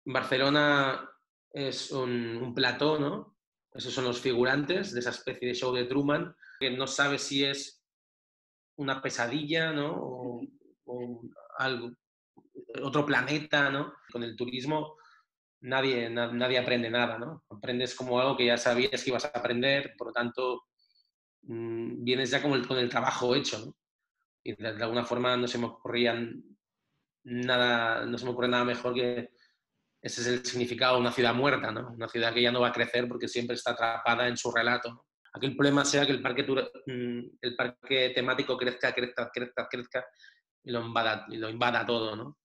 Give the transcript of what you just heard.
Barcelona es un plató, ¿no? Esos son los figurantes de esa especie de show de Truman, que no sabe si es una pesadilla, ¿no? O algo, otro planeta, ¿no? Con el turismo nadie aprende nada, ¿no? Aprendes como algo que ya sabías que ibas a aprender, por lo tanto, vienes ya con el trabajo hecho, ¿no? Y de alguna forma no se me ocurre nada mejor que ese es el significado de una ciudad muerta, ¿no? Una ciudad que ya no va a crecer porque siempre está atrapada en su relato, ¿no? Aquí el problema sea que el parque temático crezca y lo invada todo, ¿no?